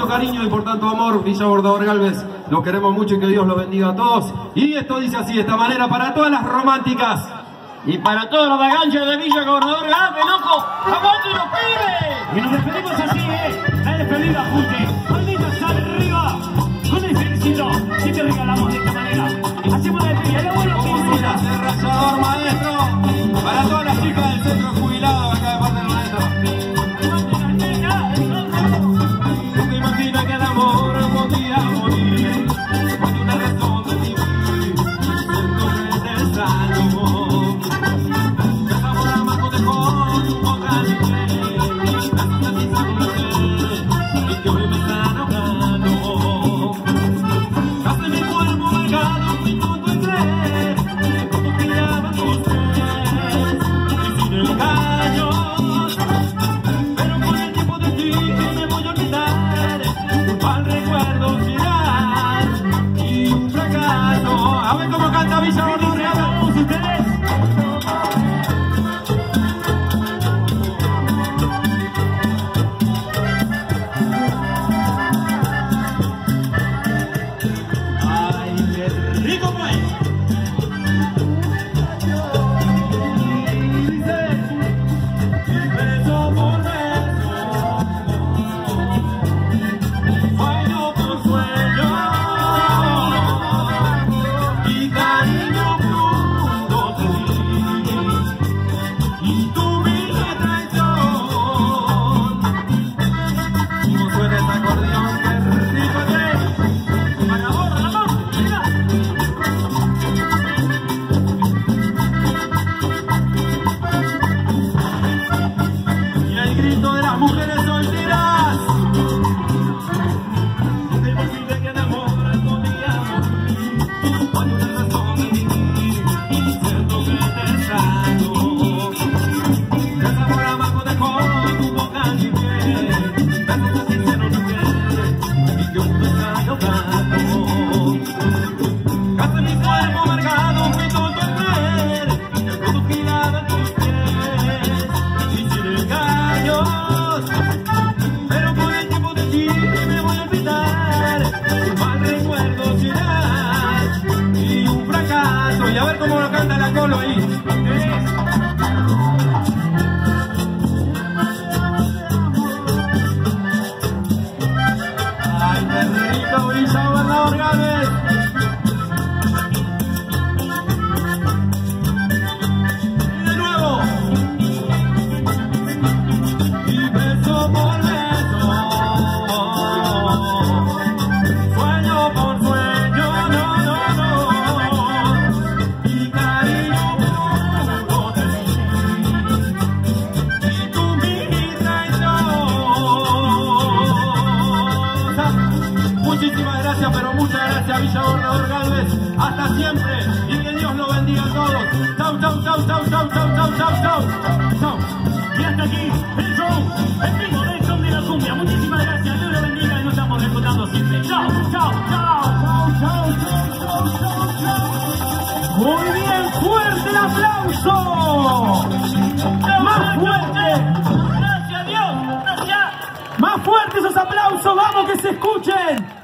tanto cariño y por tanto amor, Villa Gobernador Galvez. Los queremos mucho y que Dios los bendiga a todos. Y esto dice así, de esta manera, para todas las románticas. Y para todos los vaganchos de Villa Gobernador Galvez, loco, ¡aguante los pibes! Y nos despedimos así, la despedida, Junte. Malditas arriba, con ese éxito que te regalamos de esta manera. Hacemos la despedida, lo bueno que hicimos. Arrasador, maestro, para todas las chicas del centro jubilado acá de parte del maestro. ¿Tú te imaginas que el amor podía morir? Por una razón de vivir, siento que te extraño. El sabor amargo dejó tu boca libre, gracias a ti saludé, y que hoy me están ahogando. Hace mi cuerpo marcado un minuto en tres, como que llaman tus pies, y sin engaños. Pero con el tiempo de ti me voy a olvidar, al recuerdo final y un fracaso. A ver cómo canta Villa Gobernador Galvez. Ustedes. Ay, qué rico pues. Y beso por beso, sueño por sueño, y cariño junto de ti, y tu vida traición. Como suena ese acordeón, qué rico es. Acabó, Ramón, mira. Y el grito de las mujeres solteras. No te imagines que de amor podía morir. Hay una razón de vivir, siento que te extraño. El sabor amargo dejó tu boca libre, besos así se nos fue, y yo me estoy ahogando. Casi mi cuerpo marcado fui tonto en creer que todo giraba en tus pies, y sin engaños. Pero con el tiempo de ti me voy a olvidar, un mal recuerdo será y un fracaso. Y a ver cómo lo canta la Colo ahí. Ay, qué rico, Villa Gobernador Galvez. Y de nuevo. Y beso por beso, sueño por sueño, no, y cariño puro de ti, y tú mi traición. Muchísimas gracias, pero muchas gracias, Villa Gobernador Galvez. Hasta siempre, y que Dios los bendiga a todos. Chau, chau, chau, chau, chau, chau, chau, chau, chau. Chau. Y hasta aquí el show, el vivo del son de la cumbia. Muchísimas gracias, Dios lo bendiga y nos estamos disfrutando siempre. Chao, chao, chao, chao, chao, chao, chao, chao. Muy bien, fuerte el aplauso. Más fuerte. Gracias a Dios, gracias. Más fuerte esos aplausos, vamos que se escuchen.